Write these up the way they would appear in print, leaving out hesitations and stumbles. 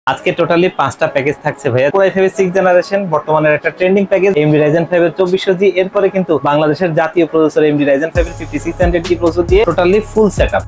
আজকে টোটালি 5টা প্যাকেজ থাকছে ভাইয়া। Core i5 এর 6th জেনারেশন বর্তমানের একটা ট্রেন্ডিং প্যাকেজ AMD Ryzen 5 এর 2400G, এরপরে কিন্তু বাংলাদেশের জাতীয় প্রসেসর AMD Ryzen 5 এর 5600G প্রসেসর দিয়ে টোটালি ফুল সেটআপ।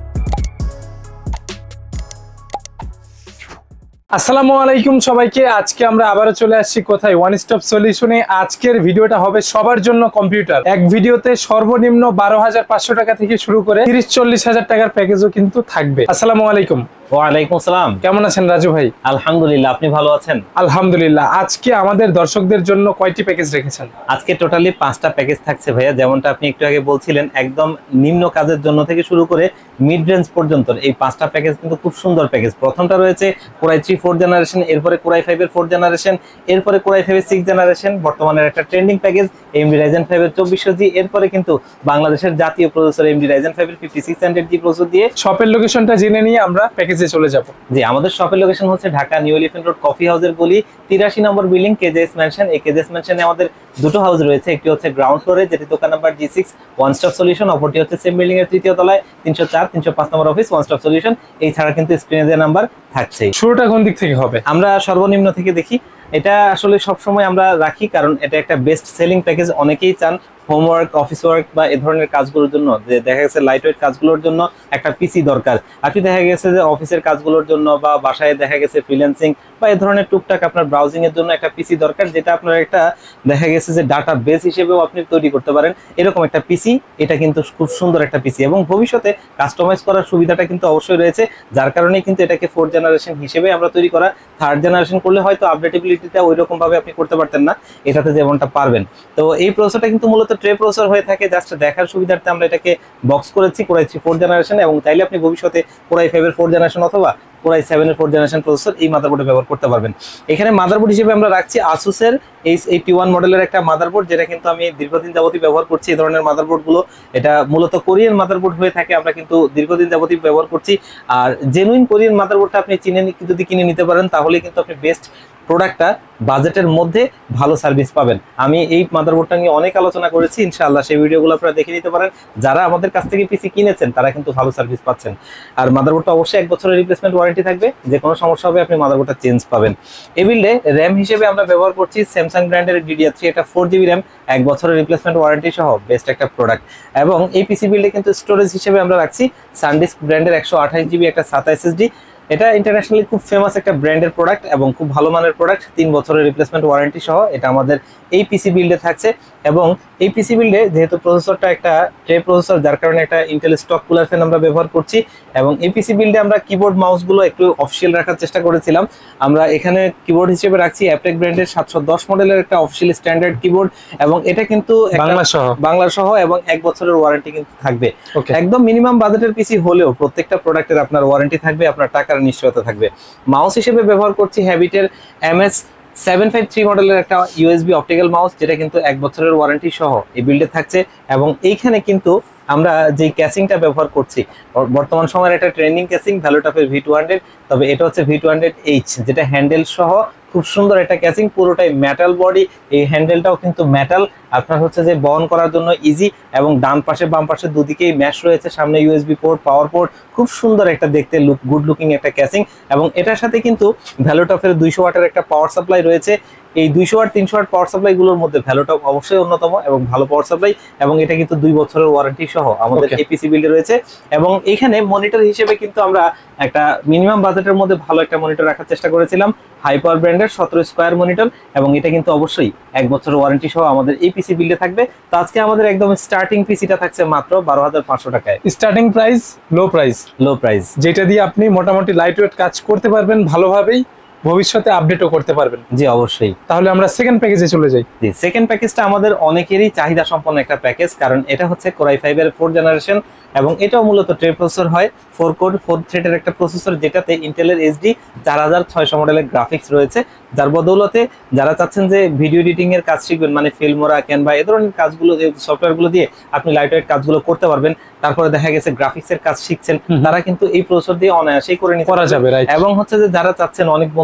আসসালামু আলাইকুম সবাইকে। আজকে আমরা আবারও চলে আসছি কোথায়, ওয়ান স্টপ সলিউশনে। আজকের ভিডিওটা হবে সবার জন্য কম্পিউটার। এক ভিডিওতে সর্বনিম্ন 12,500 টাকা থেকে শুরু করে 30-40,000 টাকার প্যাকেজও কিন্তু থাকবে। আসসালামু আলাইকুম। ওয়ালাইকুম আসসালাম। কেমন আছেন রাজু ভাই? আলহামদুলিল্লাহ, আপনি ভালো আছেন? আলহামদুলিল্লাহ। আজকে আমাদের দর্শকদের জন্য কয়টি প্যাকেজ রেখেছেন? আজকে টোটালি 5টা প্যাকেজ থাকছে ভাইয়া। যেমনটা আপনি একটু আগে বলছিলেন, একদম নিম্ন কাজের জন্য থেকে শুরু করে মিড রেঞ্জ পর্যন্ত এই 5টা প্যাকেজ কিন্তু খুব সুন্দর প্যাকেজ। প্রথমটা রয়েছে Core i3 4th জেনারেশন, এরপরে Core i5 এর 4th জেনারেশন, এরপরে Core i5 এর 6th জেনারেশন বর্তমানের একটা ট্রেন্ডিং প্যাকেজ AMD Ryzen 5 এর 2400G, এরপরে কিন্তু বাংলাদেশের জাতীয় প্রসেসর AMD Ryzen 5 এর 5600G প্রসেসর দিয়ে। শপের লোকেশনটা জেনে নিয়ে আমরা প্যাকেজে চলে যাব। জি, আমাদের শপের লোকেশন হচ্ছে Dhaka new elephant road coffee হাউসের গলি 83 নম্বর বিল্ডিং কেজেএস ম্যানশন। এই কেজেএস ম্যানশনে আমাদের দুটো হাউস রয়েছে, একটি হচ্ছে গ্রাউন্ড ফ্লোরে যেটি দোকান number G6 one stop solution, অপরটি হচ্ছে সেম বিল্ডিং এর তৃতীয় তলায় 304-305 নম্বর অফিস ওয়ান স্টপ সলিউশন। এই ছাড়া কিন্তু স্ক্রিনে দেওয়া নাম্বার থাকছেই। শুরুটা কোন দিক থেকে হবে? আমরা সর্বনিম্ন থেকে দেখি। এটা আসলে সবসময় আমরা রাখি কারণ এটা একটা বেস্ট সেলিং প্যাকেজ। অনেকেই চান হোমওয়ার্ক, অফিস ওয়ার্ক বা এ ধরনের কাজগুলোর জন্য, যে দেখা গেছে লাইট ওয়েট কাজগুলোর জন্য একটা পিসি দরকার। আপনি দেখা গেছে যে অফিসের কাজগুলোর জন্য বা বাসায় দেখা গেছে ফ্রিল্যান্সিং বা এ ধরনের টুকটাক আপনার ব্রাউজিং এর জন্য একটা পিসি দরকার, যেটা আপনার একটা দেখা গেছে যে ডাটা বেস হিসেবেও আপনি তৈরি করতে পারেন। এরকম একটা পিসি, এটা কিন্তু খুব সুন্দর একটা পিসি এবং ভবিষ্যতে কাস্টমাইজ করার সুবিধাটা কিন্তু অবশ্যই রয়েছে। যার কারণে কিন্তু এটাকে 4th জেনারেশন হিসেবে আমরা তৈরি করা। 3rd জেনারেশন করলে হয়তো আপডেটেবিলিটিটা ওই রকম ভাবে আপনি করতে পারতেন না, এটাতে যেমনটা পারবেন। তো এই প্রসেসরটা কিন্তু মূলত ট্রে প্রসেসর হয়ে থাকে। জাস্ট দেখার সুবিধার্থে আমরা এটাকে বক্স করেছি Core i3 4th জেনারেশন, এবং চাইলে আপনি ভবিষ্যতে Core i5 এর 4th জেনারেশন অথবা Core i7 এর 4th জেনারেশন প্রসেসর এই মাদারবোর্ডে ব্যবহার করতে পারবেন। এখানে মাদারবোর্ড হিসেবে আমরা রাখছি Asus এর H81 মডেলের একটা মাদারবোর্ড, যেটা কিন্তু আমি দীর্ঘদিন যাবতই ব্যবহার করছি। এই ধরনের মাদারবোর্ড গুলো এটা মূলত কোরিয়ান মাদারবোর্ড হয়ে থাকে, আমরা কিন্তু দীর্ঘদিন যাবতই ব্যবহার করছি। আর জেনুইন কোরিয়ান মাদারবোর্ডটা আপনি যদি কিনে নিতে পারেন, তাহলে কিন্তু আপনি বেস্ট প্রোডাক্টটা বাজেটের মধ্যে ভালো সার্ভিস পাবেন। আমি এই মাদারবোর্ডটা নিয়ে অনেক আলোচনা করেছি, ইনশাআল্লাহ সেই ভিডিওগুলো আপনারা দেখে নিতে পারেন। যারা আমাদের কাছ থেকে পিসি কিনেছেন তারা কিন্তু ভালো সার্ভিস পাচ্ছেন। আর মাদারবোর্ডটা অবশ্যই 1 বছরের রিপ্লেসমেন্ট ওয়ারেন্টি থাকবে, যে কোনো সমস্যা হবে আপনি মাদারবোর্ডটা চেঞ্জ পাবেন। এই বিল্ডে র্যাম হিসেবে আমরা ব্যবহার করছি স্যামসাং ব্র্যান্ডের DDR3, এটা 4GB র্যাম, 1 বছরের রিপ্লেসমেন্ট ওয়ারেন্টি সহ বেস্ট একটা প্রোডাক্ট। এবং এই পিসি বিল্ডে কিন্তু স্টোরেজ হিসেবে আমরা রাখছি সানডিস্ক ব্র্যান্ডের 128GB একটা SATA SSD। এটা ইন্টারন্যাশনালি খুব ফেমাস একটা ব্র্যান্ডের প্রোডাক্ট এবং খুব ভালো মানের প্রোডাক্ট, 3 বছরের রিপ্লেসমেন্ট ওয়ারেন্টি সহ এটা আমাদের এই পিসি বিল্ডে থাকছে। এবং এই পিসি বিল্ডে যেহেতু প্রসেসরটা একটা ট্রে প্রসেসর, যার কারণে একটা ইন্টেল স্টক কুলার ফ্যান আমরা ব্যবহার করছি। এবং এই পিসি বিল্ডে আমরা কিবোর্ড মাউসগুলো একটু অফিসিয়াল রাখার চেষ্টা করেছিলাম। আমরা এখানে কিবোর্ড হিসেবে রাখছি অ্যাপটেক ব্র্যান্ডের 710 মডেলের একটা অফিসিয়াল স্ট্যান্ডার্ড কিবোর্ড, এবং এটা কিন্তু বাংলা সহ এবং 1 বছরের ওয়ারেন্টি কিন্তু থাকবে। একদম মিনিমাম বাজেটের পিসি হলেও প্রত্যেকটা প্রোডাক্টের আপনার ওয়ারেন্টি থাকবে, আপনার টাকার নিশ্চয়তা থাকবে। মাউস হিসেবে ব্যবহার করছি হ্যাবিটের MS753 মডেলের একটা USB অপটিক্যাল মাউস, যেটা কিন্তু 1 বছরের ওয়ারেন্টি সহ এই বিল্ডে থাকছে। এবং এইখানে কিন্তু আমরা যে ক্যাসিংটা ব্যবহার করছি বর্তমান সময়ের একটা ট্রেন্ডিং ক্যাসিং ভ্যালুটপের V200, তবে এটা হচ্ছে V200H, যেটা হ্যান্ডেল সহ খুব সুন্দর একটা ক্যাসিং, পুরোটাই মেটাল বডি। এই হ্যান্ডেলটাও কিন্তু মেটাল, আপনার হচ্ছে যে বহন করার জন্য ইজি, এবং ডান পাশে বাম পাশে দুদিকেই ম্যাশ রয়েছে, সামনে USB পোর্ট, পাওয়ার পোর্ট, খুব সুন্দর একটা দেখতে গুড লুকিং একটা ক্যাসিং। এবং এটার সাথে কিন্তু ভ্যালুটপের 200 ওয়াটের একটা পাওয়ার সাপ্লাই রয়েছে। এই 200 ওয়াট 300 ওয়াট পাওয়ার সাপ্লাই গুলোর মধ্যে ভ্যালুটপ অবশ্যই অন্যতম এবং ভালো পাওয়ার সাপ্লাই, এবং এটা কিন্তু 2 বছরের ওয়ারেন্টি সহ আমাদের এপিসি বিল্ডে রয়েছে। এবং এখানে মনিটর হিসেবে কিন্তু আমরা একটা মিনিমাম বাজেটের মধ্যে ভালো একটা মনিটর রাখার চেষ্টা করেছিলাম, হাইপার ব্র্যান্ডের 17 স্কয়ার মনিটর, এবং এটা কিন্তু অবশ্যই 1 বছরের ওয়ারেন্টি সহ আমাদের এই পিসি বিল্ডে থাকবে। তো আজকে আমাদের একদম স্টার্টিং পিসিটা থাকছে মাত্র 12,500 টাকায়। স্টার্টিং প্রাইস, লো প্রাইস, যেটা দিয়ে আপনি মোটামুটি লাইট ওয়েট কাজ করতে পারবেন ভালোভাবেই, ভবিষ্যতে আপডেটও করতে পারবেন। জি অবশ্যই। তাহলে আমরা সেকেন্ড প্যাকেজে চলে যাই। জি, সেকেন্ড প্যাকেজটা আমাদের অনেকেরই চাহিদা সম্পন্ন একটা প্যাকেজ, কারণ এটা হচ্ছে Core i5 এর 4th জেনারেশন, এবং এটাও মূলত ট্রে প্রসেসর হয়, 4 কোর 4 থ্রেডের একটা প্রসেসর, যেটাতে ইন্টেলের HD 4600 মডেলের গ্রাফিক্স রয়েছে। যার বদৌলতে যারা চাচ্ছেন যে ভিডিও এডিটিং এর কাজ শিখবেন, মানে ফিল্মোরা, ক্যানভা এ ধরনের কাজগুলো, সফটওয়্যারগুলো দিয়ে আপনি লাইট ওয়েট কাজগুলো করতে পারবেন, তারপরে দেখা গেছে গ্রাফিক্সের কাজ শিখছেন, তারা কিন্তু এই প্রসেসর দিয়ে অনায়াসেই করে নিতে যাবে। এবং হচ্ছে যে যারা চাচ্ছেন, অনেক বন্ধু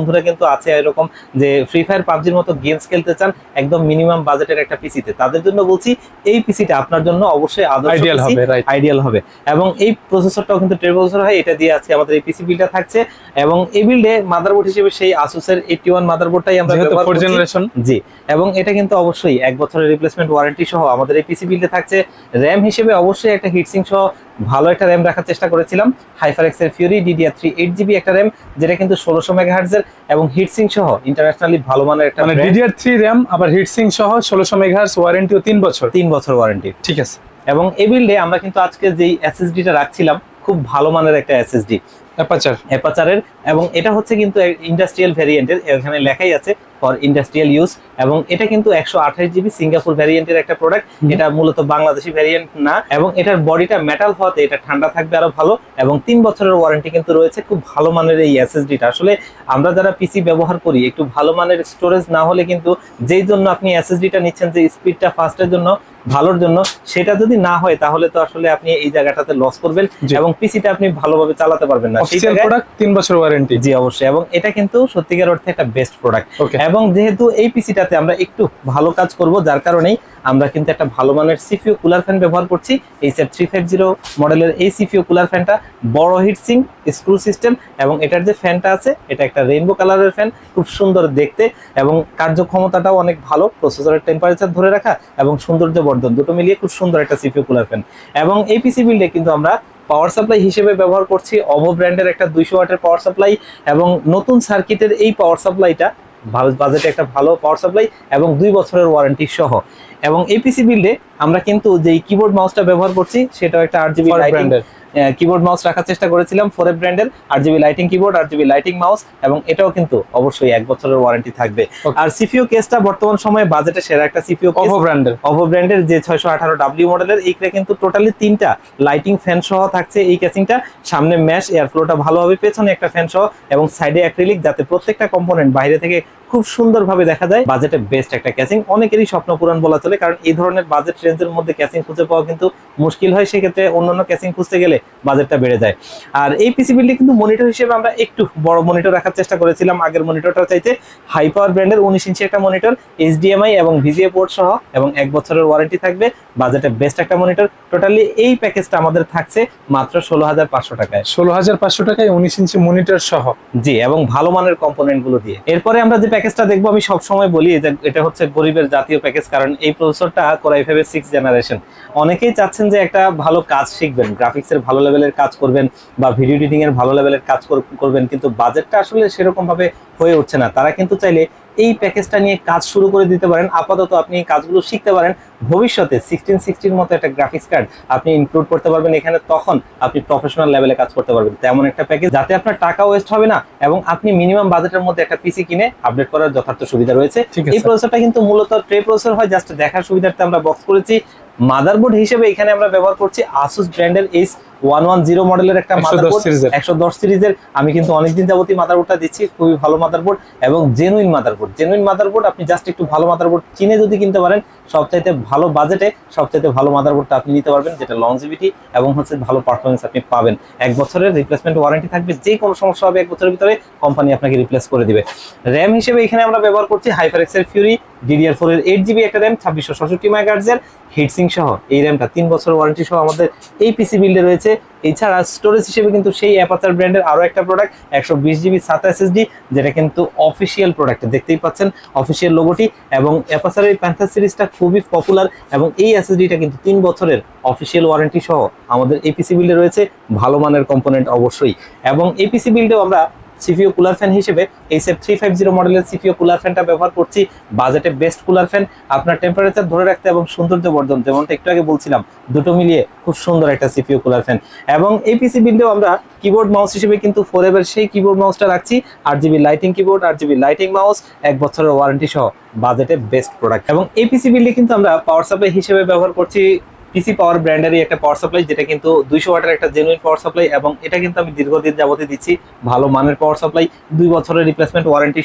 বন্ধুরা কিন্তু আছে এরকম যে ফ্রি ফায়ার পাবজির মতো গেমস খেলতে চান একদম মিনিমাম বাজেটের একটা পিসিতে, তাদের জন্য বলছি এই পিসিটা আপনার জন্য অবশ্যই আদর্শ আইডিয়াল হবে। এবং এই প্রসেসরটাও কিন্তু 13 প্রসেসর হয়, এটা দিয়ে আছে আমাদের এই পিসি বিল্ডটা থাকছে। এবং এই বিল্ডে মাদারবোর্ড হিসেবে সেই আসুসের 81 মাদারবোর্ডটাই আমরা ব্যবহার করছি। জি, এবং এটা কিন্তু অবশ্যই 1 বছরের রিপ্লেসমেন্ট ওয়ারেন্টি সহ আমাদের এই পিসি বিল্ডে থাকছে। র‍্যাম হিসেবে অবশ্যই একটা হিটসিং সহ ভালো একটা র‍্যাম রাখার চেষ্টা করেছিলাম, HyperX এর Fury DDR3 8GB একটা র‍্যাম, যেটা কিন্তু 1600 মেগাহার্টজের এবং হিটসিং সহ ইন্টারন্যাশনালি ভালো মানের একটা, মানে DDR3 র‍্যাম আবার হিটসিং সহ 1600 মেগাহার্টজ ওয়ারেন্টিও 3 বছর ওয়ারেন্টি। ঠিক আছে। এবং এই বিল্ডে আমরা কিন্তু আজকে যেই এসএসডিটা রাখছিলাম খুব ভালো মানের একটা এসএসডি অ্যাপাচারের, এবং এটা হচ্ছে কিন্তু ইন্ডাস্ট্রিয়াল ভ্যারিয়েন্টের, এখানে লেখাই আছে ফর ইন্ডাস্ট্রিয়াল ইউজ। এবং এটা কিন্তু 128GB সিঙ্গাপুর ভ্যারিয়েন্টের একটা প্রোডাক্ট, এটা মূলত বাংলাদেশি ভ্যারিয়েন্ট না। এবং এটার বডিটা মেটাল হওয়াতে এটা ঠান্ডা থাকবে আরো ভালো, এবং 3 বছরের ওয়ারেন্টি কিন্তু রয়েছে। খুব ভালো মানের এই এসএসডিটা, আসলে আমরা যারা পিসি ব্যবহার করি একটু ভালো মানের স্টোরেজ না হলে কিন্তু, যেই জন্য আপনি এসএসডিটা নিচ্ছেন যে স্পিডটা ফাস্টের জন্য ভালোর জন্য, সেটা যদি না হয় তাহলে তো আসলে আপনি এই জায়গাটাতে লস করবেন এবং পিসিটা আপনি ভালোভাবে চালাতে পারবেন না। অফিশিয়াল প্রোডাক্ট 3 বছর ওয়ারেন্টি। জি অবশ্যই, এবং এটা কিন্তু সত্যিকার অর্থে একটা বেস্ট প্রোডাক্ট। এবং যেহেতু এই পিসিটাতে আমরা একটু ভালো কাজ করব, যার কারণেই আমরা কিন্তু একটা ভালো মানের সিপিইউ কুলার ফ্যান ব্যবহার করছি। এইচএফ 350 মডেলের এই সিপিইউ কুলার ফ্যানটা বড় হিটসিং স্ক্রু সিস্টেম, এবং এটার যে ফ্যানটা আছে এটা একটা রেইনবো কালারের ফ্যান, খুব সুন্দর দেখতে এবং কার্যক্ষমতাটাও অনেক ভালো, প্রসেসরের টেম্পারেচার ধরে রাখা এবং সৌন্দর্য বর্ধন দুটো মিলিয়ে খুব সুন্দর একটা সিপিইউ কুলার ফ্যান। এবং এই পিসি বিল্ডে কিন্তু আমরা পাওয়ার সাপ্লাই হিসেবে ব্যবহার করছি OVO ব্র্যান্ডের একটা 200 ওয়াটের পাওয়ার সাপ্লাই, এবং নতুন সার্কিটের এই পাওয়ার সাপ্লাইটা বাজেটে একটা ভালো পাওয়ার সাপ্লাই এবং 2 বছরের ওয়ারেন্টি সহ। এবং এই পিসি বিল্ডে আমরা কিন্তু যেই কিবোর্ড মাউসটা ব্যবহার করছি সেটাও একটা RGB লাইটিং কিবোর্ড মাউস রাখার চেষ্টা করেছিলাম, ফোরেভ ব্র্যান্ডের RGB lighting keyboard, RGB lighting mouse, এবং এটাও কিন্তু অবশ্যই 1 বছরের ওয়ারেন্টি থাকবে। আর সিপিইউ কেসটা বর্তমান সময়ে বাজেটে সেরা একটা সিপিইউ কেস, OVO ব্র্যান্ডের যে 618W মডেলের, এইটা কিন্তু টোটালি 3টা লাইটিং ফ্যান সহ থাকছে এই কেসিংটা। সামনে ম্যাশ এয়ার ফ্লোটা ভালো হবে, পেছনে একটা ফ্যান সহ, এবং সাইডে অ্যাক্রিলিক, যাতে প্রত্যেকটা কম্পোনেন্ট বাইরে থেকে খুব সুন্দরভাবে দেখা যায়। বাজেটে বেস্ট একটা ক্যাসিং, অনেকেরই স্বপ্ন পূরণ বলা চলে, কারণ এই ধরনের বাজেট রেঞ্জের মধ্যে ক্যাসিং খুঁজে পাওয়া কিন্তু মুশকিল হয়, সেক্ষেত্রে অন্যান্য ক্যাসিং খুঁজতে গেলে বাজেটটা বেড়ে যায়। আর এই পিসি বিল্ডে কিন্তু মনিটর হিসেবে আমরা একটু বড় মনিটর রাখার চেষ্টা করেছিলাম, আগের মনিটরটা চাইতে হাই পাওয়ার ব্র্যান্ডের 19 ইঞ্চি একটা মনিটর, HDMI এবং VGA পোর্ট সহ, এবং 1 বছরের ওয়ারেন্টি থাকবে। বাজেটে বেস্ট একটা মনিটর। টোটালি এই প্যাকেজটা আমাদের থাকছে মাত্র 16,500 টাকায়। 16,500 টাকায় 19 ইঞ্চি মনিটর সহ। জি, এবং ভালো মানের কম্পোনেন্ট গুলো দিয়ে। এরপরে আমরা যে প্যাকেজটা দেখবো, আমি সবসময় বলি যে এটা হচ্ছে গরিবের জাতীয় প্যাকেজ, কারণ এই প্রসেসরটা Core i5 এর 6th জেনারেশন। অনেকেই চাচ্ছেন যে একটা ভালো কাজ শিখবেন, গ্রাফিক্সের ভালো লেভেলের কাজ করবেন বা ভিডিও এডিটিং এর ভালো লেভেলের কাজ করবেন, কিন্তু বাজেটটা আসলে সেরকম ভাবে হয়ে উঠছে না। তারা কিন্তু চাইলে এই প্যাকেজটা নিয়ে কাজ শুরু করে দিতে পারেন। আপাতত আপনি এই কাজগুলো শিখতে পারেন, ভবিষ্যতে 1660 মতো একটা গ্রাফিক্স কার্ড আপনি ইনক্লুড করতে পারবেন এখানে, তখন আপনি প্রফেশনাল লেভেলে কাজ করতে পারবেন। তেমন একটা প্যাকেজ যাতে আপনার টাকা ওয়েস্ট হবে না, এবং আপনি মিনিমাম বাজেটের মধ্যে একটা পিসি কিনে আপডেট করার যথার্থ সুবিধা রয়েছে। এই প্রসেসরটা কিন্তু মূলত ট্রে প্রসেসর হয়, জাস্ট দেখার সুবিধার্থে আমরা বক্স করেছি। মাদারবোর্ড হিসেবে এখানে আমরা ব্যবহার করছি Asus ব্র্যান্ডের H110 মডেলের একটা মাদারবোর্ড, 110 সিরিজের। আমি কিন্তু অনেকদিন যাবতই মাদারবোর্ডটা দিচ্ছি, খুবই ভালো মাদারবোর্ড এবং জেনুইন মাদারবোর্ড। আপনি জাস্ট একটু ভালো মাদারবোর্ড কিনে যদি কিনতে পারেন, সবচাইতে ভালো বাজেটে সবচাইতে ভালো মাদারবোর্ডটা আপনি নিতে পারবেন, যেটা লংজিভিটি এবং হচ্ছে ভালো পারফরমেন্স আপনি পাবেন। 1 বছরের রিপ্লেসমেন্ট ওয়ারেন্টি থাকবে, যে কোনো সমস্যা হবে 1 বছরের ভিতরে কোম্পানি আপনাকে রিপ্লেস করে দিবে। র‍্যাম হিসেবে এখানে আমরা ব্যবহার করছি HyperX এর Fury DDR4 এর 8GB একটা র‍্যাম, 2666 মেগাহার্টজ এর হিটসিং সহ। এই র‍্যামটা 3 বছর ওয়ারেন্টি সহ আমাদের এই পিসি বিল্ডে রয়েছে। এছাড়া স্টোরেজ হিসেবে কিন্তু সেই অ্যাপাচার ব্র্যান্ডের আরো একটা প্রোডাক্ট 120GB SATA SSD, যেটা কিন্তু অফিসিয়াল প্রোডাক্ট, দেখতেই পাচ্ছেন অফিসিয়াল লোগোটি। এবং অ্যাপাচারের প্যান্থার সিরিজটা খুবই পপুলার, এবং এই এসএসডিটা কিন্তু 3 বছরের অফিসিয়াল ওয়ারেন্টি সহ আমাদের এই পিসি বিল্ডে রয়েছে। ভালো মানের কম্পোনেন্ট অবশ্যই। এবং এই পিসি বিল্ডেও আমরা সিপিইউ কুলার ফ্যান হিসেবে এইচএফ 350 মডেলের সিপিইউ কুলার ফ্যানটা ব্যবহার করছি। বাজেটে বেস্ট কুলার ফ্যান, আপনার টেম্পারেচার ধরে রাখতে এবং সৌন্দর্য বর্ধন, যেমনটা একটু আগে বলছিলাম, দুটো মিলিয়ে খুব সুন্দর একটা সিপিইউ কুলার ফ্যান। এবং এই পিসি বিল্ডেও আমরা কিবোর্ড মাউস হিসেবে কিন্তু ফোরেভার সেই কিবোর্ড মাউসটা রাখছি, RGB lighting keyboard, RGB lighting mouse, 1 বছরের ওয়ারেন্টি সহ। বাজেটে বেস্ট প্রোডাক্ট। এবং এই পিসি বিল্ডে কিন্তু আমরা পাওয়ার সাপ্লাই হিসেবে ব্যবহার করছি পিসি পাওয়ার ব্র্যান্ডেরই একটা পাওয়ার সাপ্লাই, যেটা কিন্তু 200 ওয়াটের একটা জেনুইন পাওয়ার সাপ্লাই, এবং এটা কিন্তু আমি দীর্ঘদিন যাবতীয় দিচ্ছি। ভালো মানের পাওয়ার সাপ্লাই, 2 বছরের রিপ্লেসমেন্ট ওয়ারেন্টি সহ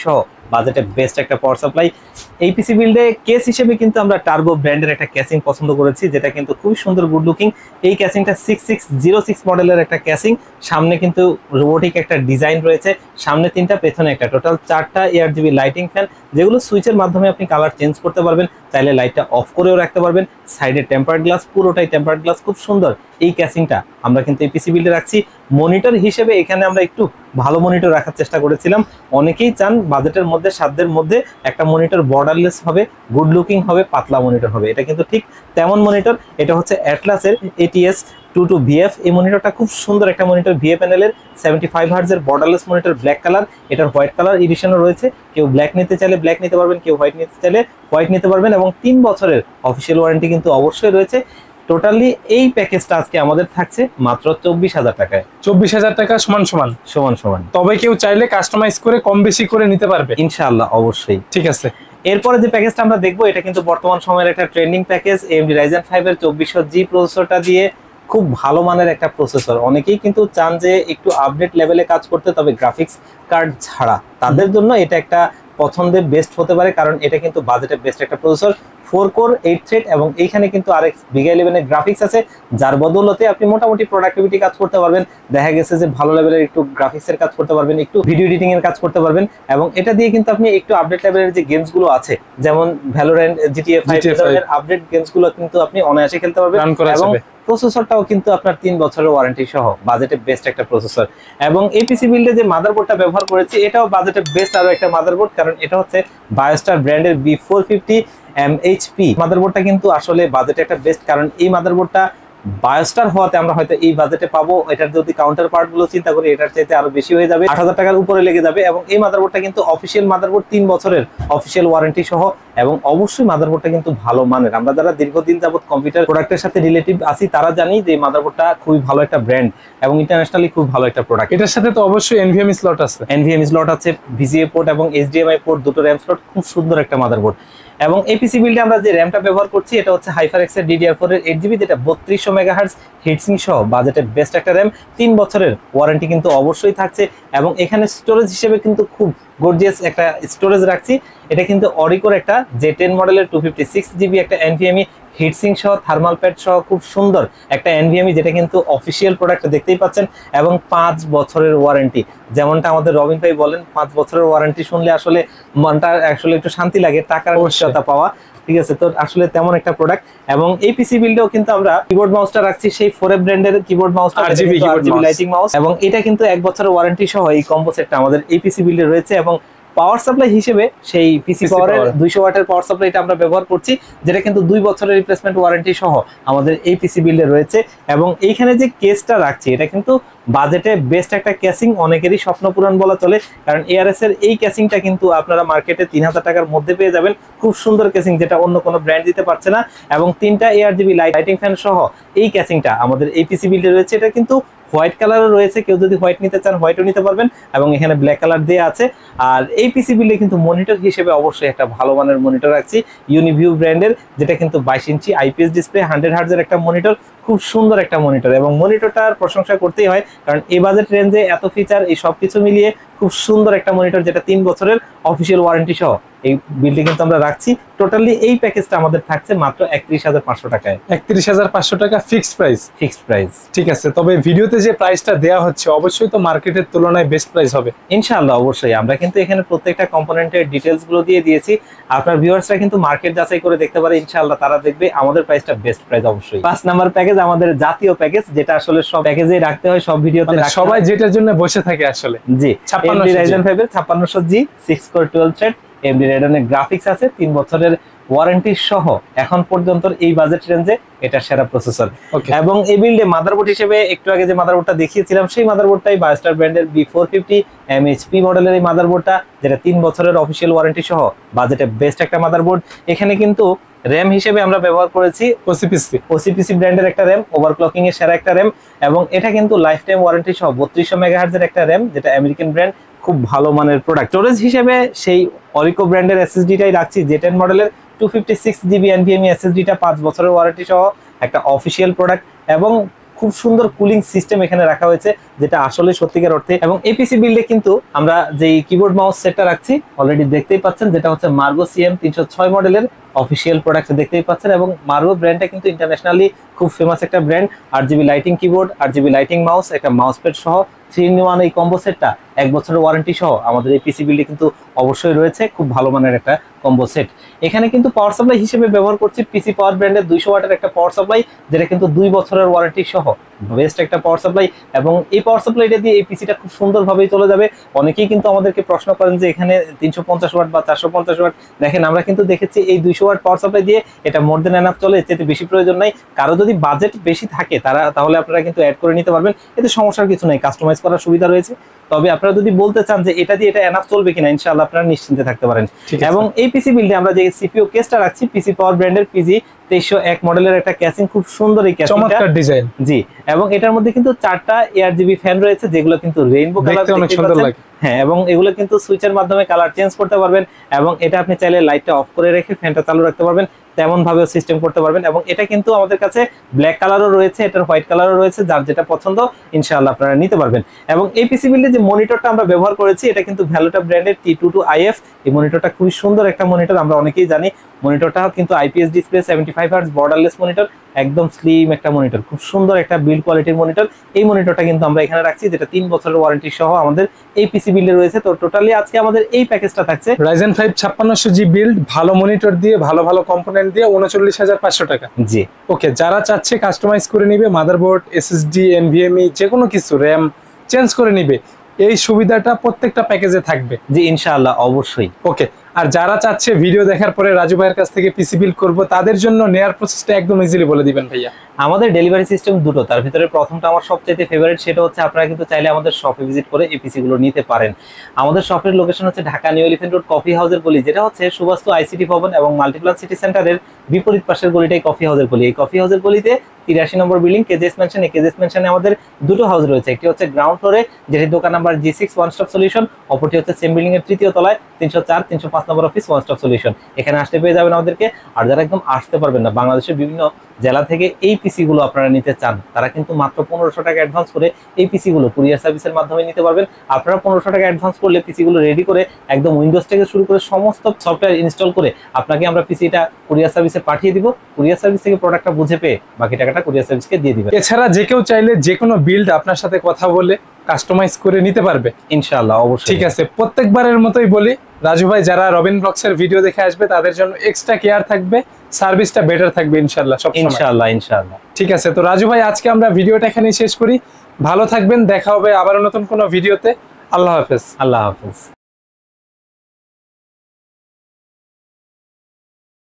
বাজেটে বেস্ট একটা পাওয়ার সাপ্লাই। এই পিসি বিল্ডে কেস হিসেবে কিন্তু আমরা টার্বো ব্র্যান্ডের একটা ক্যাসিং পছন্দ করেছি, যেটা কিন্তু খুবই সুন্দর, গুড লুকিং। এই ক্যাসিংটা 6606 মডেলের একটা ক্যাসিং। সামনে কিন্তু রোবোটিক একটা ডিজাইন রয়েছে, সামনে 3টা, পেছনে একটা, টোটাল 4টা ARGB লাইটিং ফ্যান, যেগুলো সুইচের মাধ্যমে আপনি কালার চেঞ্জ করতে পারবেন, চাইলে লাইটটা অফ করেও রাখতে পারবেন। সাইডে টেম্পার্ড গ্লাস, পুরোটাই টেম্পার্ড গ্লাস, খুব সুন্দর এই ক্যাসিংটা আমরা কিন্তু এই পিসি বিল্ডে রাখছি। মনিটর হিসেবে এখানে আমরা একটু ভালো মনিটর রাখার চেষ্টা করেছিলাম। অনেকেই চান বাজেটের মধ্যে, সাধ্যের মধ্যে একটা মনিটর বর্ডারলেস হবে, গুড লুকিং হবে, পাতলা মনিটর হবে। এটা কিন্তু ঠিক তেমন মনিটর। এটা হচ্ছে অ্যাটলাসের ATS 22VF। এই মনিটরটা খুব সুন্দর একটা মনিটর, VA প্যানেলের 75 হার্টজের বর্ডারলেস মনিটর, ব্ল্যাক কালার। এটার হোয়াইট কালার এডিশনও রয়েছে, কেউ ব্ল্যাক নিতে চাইলে ব্ল্যাক নিতে পারবেন, কেউ হোয়াইট নিতে চাইলে হোয়াইট নিতে পারবেন, এবং 3 বছরের অফিসিয়াল ওয়ারেন্টি কিন্তু অবশ্যই রয়েছে। টোটালি এই প্যাকেজটা আজকে আমাদের থাকছে মাত্র 24,000 টাকায়। 24,000 টাকা সমান সমান সমান সমান। তবে কেউ চাইলে কাস্টমাইজ করে কম বেশি করে নিতে পারবে ইনশাআল্লাহ, অবশ্যই। ঠিক আছে। এরপরে যে প্যাকেজটা আমরা দেখবো, এটা কিন্তু বর্তমান সময়ের একটা ট্রেন্ডিং প্যাকেজ। AMD Ryzen 5 এর 2400G প্রসেসরটা দিয়ে খুব ভালো মানের একটা প্রসেসর। অনেকেই কিন্তু চান যে একটু আপডেট লেভেলে কাজ করতে, তবে গ্রাফিক্স কার্ড ছাড়া, তাদের জন্য এটা একটা পছন্দের বেস্ট হতে পারে, কারণ এটা কিন্তু বাজেটের বেস্ট একটা প্রসেসর। 4 কোর 8 থ্রেড, এবং এইখানে কিন্তু RX Vega 11 এর গ্রাফিক্স আছে, যার বদৌলতে আপনি মোটামুটি প্রোডাক্টিভিটি কাজ করতে পারবেন। দেখা গেছে যে ভালো লেভেলের একটু গ্রাফিক্সের কাজ করতে পারবেন, একটু ভিডিও এডিটিং এর কাজ করতে পারবেন, এবং এটা দিয়ে কিন্তু আপনি একটু আপডেট লেভেলের যে গেমস গুলো আছে, যেমন ভ্যালোরেন্ট, GTA 5 এর আপডেট গেমস গুলো কিন্তু আপনি অনায়াসে খেলতে পারবেন। এবং প্রসেসরটাও কিন্তু আপনার 3 বছরের ওয়ারেন্টি সহ বাজেটে বেস্ট একটা প্রসেসর। এবং এই পিসি বিল্ডে যে মাদারবোর্ডটা ব্যবহার করেছি, এটাও বাজেটে বেস্ট আরো একটা মাদারবোর্ড, কারণ এটা হচ্ছে বায়োস্টার ব্র্যান্ডের B450 MHP মাদারবোর্ডটা কিন্তু আসলে বাজেটে একটা বেস্ট, কারণ এই মাদারবোর্ডটা বায়োস্টার হওয়াতে আমরা হয়তো এই বাজেটে পাবো। এটার যদি কাউন্টার পার্ট গুলো চিন্তা করি, এটার চাইতে আরো বেশি হয়ে যাবে, 8,000 টাকার উপরে লেগে যাবে। এবং এই মাদারবোর্ডটা কিন্তু অফিসিয়াল মাদারবোর্ড, 3 বছরের অফিসিয়াল ওয়ারেন্টি সহ, এবং অবশ্যই মাদারবোর্ডটা কিন্তু ভালো মানের। আমরা যারা দীর্ঘদিন যাবত কম্পিউটার প্রোডাক্টের সাথে রিলেটিভ আছি, তারা জানি যে মাদারবোর্ডটা খুবই ভালো একটা ব্র্যান্ড এবং ইন্টারন্যাশনালি খুব ভালো একটা প্রোডাক্ট। এটার সাথে তো অবশ্যই NVMe স্লট আছে, NVMe স্লট আছে, VGA পোর্ট এবং HDMI পোর্ট, দুটো র্যাম স্লট, খুব সুন্দর একটা মাদারবোর্ড। এবং এই পিসি বিল্ডে আমরা যে র্যামটা ব্যবহার করছি, এটা হচ্ছে HyperX এর DDR4 এর 8GB, যেটা 3200 মেগাহার্টজ হিটসিং সহ বাজেটে বেস্ট একটা র্যাম। 3 বছরের ওয়ারেন্টি কিন্তু অবশ্যই থাকছে। এবং এখানে স্টোরেজ হিসেবে কিন্তু খুব গর্জিয়াস একটা স্টোরেজ রাখছি। এটা কিন্তু অরিকোর একটা J10 মডেলের 256GB একটা NVMe হিটসিং সহ, থার্মাল প্যাড সহ, খুব সুন্দর একটা NVMe, যেটা কিন্তু অফিসিয়াল প্রোডাক্ট দেখতেই পাচ্ছেন। এবং 5 বছরের ওয়ারেন্টি, যেমনটা আমাদের রবিন ভাই বলেন, 5 বছরের ওয়ারেন্টি শুনলে আসলে মনটা আসলে একটু শান্তি লাগে, টাকার নিশ্চয়তা পাওয়া। ঠিক আছে, তো আসলে তেমন একটা প্রোডাক্ট। এবং এই পিসি বিল্ডেও কিন্তু আমরা কিবোর্ড মাউসটা রাখছি সেই 4F ব্র্যান্ডের কিবোর্ড মাউসটা, RGB লাইটিং মাউস, এবং এটা কিন্তু 1 বছরের ওয়ারেন্টি সহ এই কম্বো সেটটা আমাদের এই পিসি বিল্ডে রয়েছে। এবং পাওয়ার সাপ্লাই হিসেবে সেই পিসি পাওয়ারের 200 ওয়াটের পাওয়ার সাপ্লাইটা আমরা ব্যবহার করছি, যেটা কিন্তু 2 বছরের রিপ্লেসমেন্ট ওয়ারেন্টি সহ আমাদের এই পিসি বিল্ডে রয়েছে। এবং এইখানে যে কেসটা রাখছি, এটা কিন্তু বাজেটে বেস্ট একটা ক্যাসিং, অনেকেরই স্বপ্ন পূরণ বলা চলে, কারণ ARS এর এই ক্যাসিংটা কিন্তু আপনারা মার্কেটে 3000 টাকার মধ্যে পেয়ে যাবেন। খুব সুন্দর ক্যাসিং, যেটা অন্য কোনো ব্র্যান্ড দিতে পারছে না। এবং 3টা ARGB লাইটিং ফ্যান সহ এই ক্যাসিংটা আমাদের এই পিসি বিল্ডে রয়েছে। এটা কিন্তু হোয়াইট কালারও রয়েছে, কেউ যদি হোয়াইট নিতে চান হোয়াইটও নিতে পারবেন, এবং এখানে ব্ল্যাক কালার দেওয়া আছে। আর এই পিসি বিল্ডে কিন্তু মনিটর হিসেবে অবশ্যই একটা ভালো মানের মনিটর রাখছি, ইউনিভিউ ব্র্যান্ডের, যেটা কিন্তু 22 ইঞ্চি IPS ডিসপ্লে, 100 হার্টজের একটা মনিটর, খুব সুন্দর একটা মনিটর। এবং মনিটরটার প্রশংসা করতেই হয়, কারণ এই বাজেট রেঞ্জে এত ফিচার, এই সব কিছু মিলিয়ে খুব সুন্দর একটা মনিটর, যেটা 3 বছরের অফিসিয়াল ওয়ারেন্টি সহ এই বিল্ডে কিন্তু আমরা রাখছি। টোটালি এই প্যাকেজটা আমাদের থাকছে মাত্র 31,500 টাকায়। 31,500 টাকা ফিক্সড প্রাইস। ফিক্সড প্রাইস, ঠিক আছে। তবে ভিডিওতে যে প্রাইসটা দেওয়া হচ্ছে, অবশ্যই তো মার্কেটের তুলনায় বেস্ট প্রাইস হবে ইনশাআল্লাহ। অবশ্যই আমরা কিন্তু এখানে প্রত্যেকটা কম্পোনেন্টের ডিটেইলস গুলো দিয়ে দিয়েছি, আপনার ভিউয়ার্সরা কিন্তু মার্কেট যাচাই করে দেখতে পারে, ইনশাআল্লাহ তারা দেখবে আমাদের প্রাইসটা বেস্ট প্রাইস অবশ্যই। 5 নাম্বার প্যাকেজ আমাদের জাতীয় প্যাকেজ, যেটা আসলে সব প্যাকেজেই রাখতে হয়, সব ভিডিওতে সবাই যেটার জন্য বসে থাকে আসলে। জি, AMD Ryzen 5 এর 5600G 6 core 12 thread AMD Radeon এর গ্রাফিক্স আছে, 3 বছরের ওয়ারেন্টি সহ এখন পর্যন্ত এই বাজেট রেঞ্জে এটা সেরা প্রসেসর। এবং এই বিল্ডে মাদারবোর্ড হিসেবে একটু আগে যে মাদারবোর্ডটা দেখিয়েছিলাম, সেই মাদারবোর্ডটাই বায়োস্টার ব্র্যান্ডের B450 MHP মডেলের এই মাদারবোর্ডটা, যেটা 3 বছরের অফিসিয়াল ওয়ারেন্টি সহ বাজেটে বেস্ট একটা মাদারবোর্ড। এখানে কিন্তু র্যাম হিসেবে আমরা ব্যবহার করেছি OCPC ব্র্যান্ডের একটা র্যাম, ওভারক্লকিং এর সেরা একটা র্যাম। এবং এটা কিন্তু লাইফ টাইম ওয়ারেন্টি সহ 3200 মেগাহার্টজের একটা র্যাম, যেটা আমেরিকান ব্র্যান্ড, খুব ভালো মানের প্রোডাক্ট। স্টোরেজ হিসেবে সেই অরিকো ব্র্যান্ডের SSD-টাই রাখছি, J10 মডেলের 256GB NVMe SSD-টা 5 বছরের ওয়ারেন্টি সহ একটা অফিসিয়াল প্রোডাক্ট। এবং খুব সুন্দর কুলিং সিস্টেম এখানে রাখা হয়েছে, যেটা আসলে সত্যিকার অর্থে। এবং এই পিসি বিল্ডে কিন্তু আমরা যে কিবোর্ড মাউস সেটটা রাখছি অলরেডি দেখতেই পাচ্ছেন, যেটা হচ্ছে মার্গো CM 306 মডেলের অফিসিয়াল প্রোডাক্ট দেখতেই পাচ্ছেন। এবং মার্গো ব্র্যান্ডটা কিন্তু ইন্টারন্যাশনালি খুব ফেমাস একটা brand. RGB lighting keyboard, RGB lighting mouse, একটা মাউস প্যাড সহ 3-in-1 এই কম্বো সেটটা 1 বছরের ওয়ারেন্টি সহ আমাদের এই পিসি বিল্ডে কিন্তু অবশ্যই রয়েছে। খুব ভালো মানের একটা কম্বো সেট। এখানে কিন্তু পাওয়ার সাপ্লাই হিসেবে ব্যবহার করছি পিসি পাওয়ার ব্র্যান্ডের 200 ওয়াটের একটা পাওয়ার সাপ্লাই, যেটা কিন্তু 2 বছরের ওয়ারেন্টি সহ বেস্ট একটা পাওয়ার সাপ্লাই। এবং এই পাওয়ার সাপ্লাইটা দিয়ে এই পিসিটা খুব সুন্দরভাবেই চলে যাবে। অনেকেই কিন্তু আমাদেরকে প্রশ্ন করেন যে এখানে 350 ওয়াট বা 450 ওয়াট, দেখেন আমরা কিন্তু দেখেছি এই 200 ওয়াট পাওয়ার সাপ্লাই দিয়ে এটা মোর দেন এনাফ চলে, এতে বেশি প্রয়োজন নাই। কারো যদি বাজেট বেশি থাকে তাহলে আপনারা কিন্তু অ্যাড করে নিতে পারবেন, এতে সমস্যার কিছু নেই, কাস্টমাইজ করার সুবিধা রয়েছে। তবে আপনারা যদি বলতে চান যে এটা দিয়ে এটা এনাফ চলবে কিনা, ইনশাআল্লাহ আপনারা নিশ্চিন্তে থাকতে পারেন। এবং এই পিসি বিল্ডে আমরা যে সিপিইউ কেসটা রাখছি পিসি পাওয়ার ব্র্যান্ডের PG 2301 মডেলের একটা ক্যাসিং, খুব সুন্দর এই ক্যাসিংটা, চমৎকার ডিজাইন। জি, এবং এটার মধ্যে কিন্তু 4টা ARGB ফ্যান রয়েছে, যেগুলো কিন্তু রেইনবো কালার, অনেক সুন্দর লাগে। হ্যাঁ, এবং এগুলো কিন্তু সুইচের মাধ্যমে কালার চেঞ্জ করতে পারবেন। এবং এটা আপনি চাইলে লাইটটা অফ করে রেখে ফ্যানটা চালু রাখতে পারবেন, তেমন ভাবে সিস্টেম করতে পারবেন। এবং এটা কিন্তু আমাদের কাছে ব্ল্যাক কালারও রয়েছে, এটার হোয়াইট কালারও রয়েছে, যার যেটা পছন্দ ইনশাআল্লাহ আপনারা নিতে পারবেন। এবং এই পিসি বিল্ডে যে মনিটরটা আমরা ব্যবহার করেছি এটা কিন্তু ভ্যালোটা ব্র্যান্ডের T22IF। এই মনিটরটা খুবই সুন্দর একটা মনিটর, আমরা অনেকেই জানি। মনিটরটা কিন্তু IPS display, 75 hertz borderless monitor, একদম স্লিম একটা মনিটর, খুব সুন্দর একটা বিল্ড কোয়ালিটির মনিটর। এই মনিটরটা কিন্তু আমরা এখানে রাখছি, যেটা 3 বছরের ওয়ারেন্টি সহ আমাদের এই পিসি বিল্ডে রয়েছে। তো টোটালি আজকে আমাদের এই প্যাকেজটা থাকছে Ryzen 5 5600G বিল্ড, ভালো মনিটর দিয়ে ভালো ভালো কম্পোনেন্ট দিয়ে 39500 টাকা। জি, ওকে, যারা চাচ্ছে কাস্টমাইজ করে নিবে, মাদারবোর্ড, SSD, NVMe যে কোনো কিছু, RAM চেঞ্জ করে নিবে, এই সুবিধাটা প্রত্যেকটা প্যাকেজে থাকবে। জি, ইনশাআল্লাহ অবশ্যই। ওকে, আর যারা চাচ্ছে ভিডিও দেখার পরে রাজু ভাইয়ের কাছ থেকে পিসি বিল্ড করব, তাদের জন্য নেয়ার প্রসেসটা একদম ইজিলি বলে দিবেন ভাইয়া। আমাদের ডেলিভারি সিস্টেম দুটো, তার ভিতরে প্রথমটা আমার সবচেয়ে ফেভারিট, সেটা হচ্ছে আপনারা কিন্তু চাইলে আমাদের শপে ভিজিট করে এই পিসি গুলো নিতে পারেন। আমাদের শপের লোকেশন হচ্ছে Dhaka new elephant road coffee হাউসের গলি, যেটা হচ্ছে সুবাস্তু ICT ভবন এবং মাল্টিপ্লান সিটি সেন্টারের বিপরীত পাশের গলিটাই কফি হাউসের গলি। এই কফি হাউসের গলিতে 83 নম্বর বিল্ডিং কেজেস মেনশন। এই কেজেস মেনশনে আমাদের দুটো হাউস রয়েছে, একটি হচ্ছে গ্রাউন্ড ফ্লোরে যেটি দোকান number G6 one stop solution, অপরটি হচ্ছে সেম বিল্ডিং এর 3য় তলায় 304 305 নম্বর অফিস ওয়ান স্টপ সলিউশন। এখানে আসতে পেয়ে যাবেন আমাদেরকে। আর যারা একদম আসতে পারবেন না, বাংলাদেশের বিভিন্ন জেলা থেকে এই পিসি গুলো আপনারা নিতে চান, তারা কিন্তু মাত্র 1500 টাকা অ্যাডভান্স করে এই পিসি গুলো কুরিয়ার সার্ভিসের মাধ্যমে নিতে পারবেন। আপনারা 1500 টাকা অ্যাডভান্স করলে পিসি গুলো রেডি করে একদম উইন্ডোজ থেকে শুরু করে সমস্ত সফটওয়্যার ইনস্টল করে আপনাকে আমরা পিসিটা কুরিয়ার সার্ভিসে পাঠিয়ে দিব। কুরিয়ার সার্ভিস থেকে প্রোডাক্টটা বুঝে পেয়ে বাকি টাকাটা কুরিয়ার সার্ভিসকে দিয়ে দিবেন। এছাড়া যে কেউ চাইলে যে কোনো বিল্ড আপনার সাথে কথা বলে কাস্টমাইজ করে নিতে পারবে ইনশাআল্লাহ অবশ্যই। ঠিক আছে, প্রত্যেকবারের মতোই বলি, রাজু ভাই যারা রবিন ব্লগসের ভিডিও দেখে আসবে তাদের জন্য এক্সট্রা কেয়ার থাকবে, সার্ভিসটা বেটার থাকবে ইনশাআল্লাহ সব সময়। ইনশাআল্লাহ ইনশাআল্লাহ। ঠিক আছে, তো রাজু ভাই আজকে আমরা ভিডিওটা এখানেই শেষ করি। ভালো থাকবেন, দেখা হবে আবার নতুন কোনো ভিডিওতে। আল্লাহ হাফেজ। আল্লাহ হাফেজ।